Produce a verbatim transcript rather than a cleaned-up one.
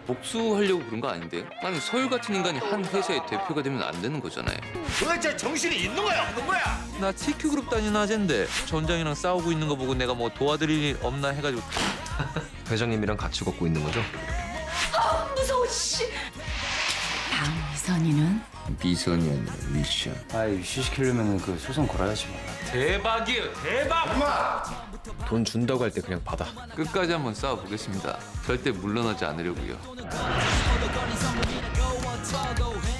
복수하려고 그런 거 아닌데요? 아니 서울 같은 인간이 한 회사의 대표가 되면 안 되는 거잖아요. 도대체 정신이 있는 거야 없는 거야? 나 티큐그룹 다니는 아재인데 전장이랑 싸우고 있는 거 보고 내가 뭐 도와드릴 일 없나 해가지고. 회장님이랑 같이 걷고 있는 거죠? 아, 무서워, 씨. 다음 미선이는? 미선이 아니라 미션. 아이, 유시시키려면 그 소송 걸어야지 뭐. 대박이에요, 대박! 돈 준다고 할 때 그냥 받아. 끝까지 한번 싸워보겠습니다. 절대 물러나지 않으려고요.